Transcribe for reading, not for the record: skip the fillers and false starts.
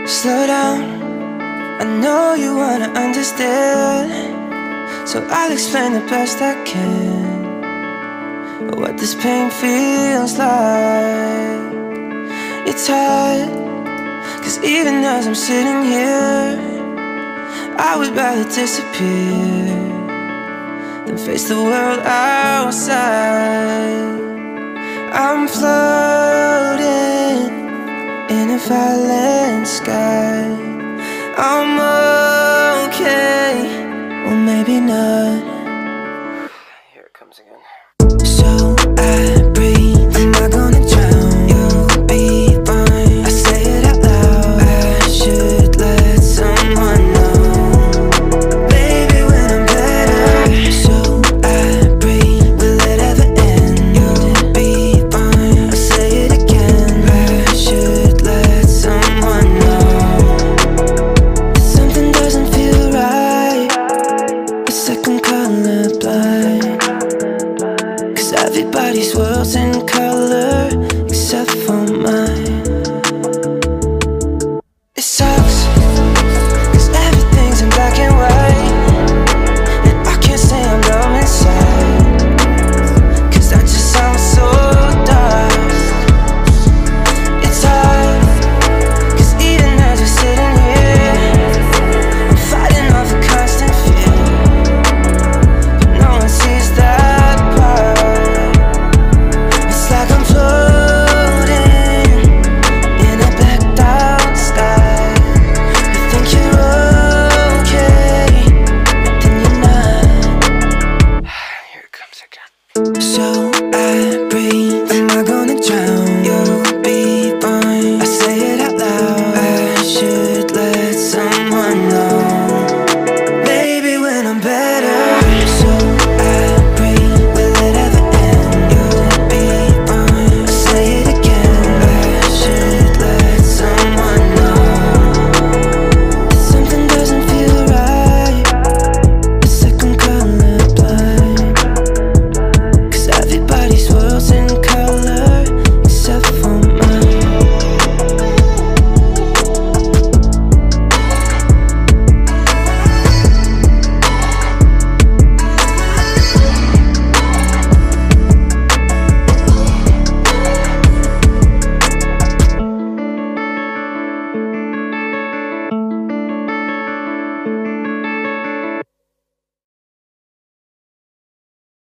Slow down, I know you wanna understand, so I'll explain the best I can what this pain feels like. It's hard, cause even as I'm sitting here, I would rather disappear than face the world outside. I'm floating in a violent sky. I'm okay, well maybe not.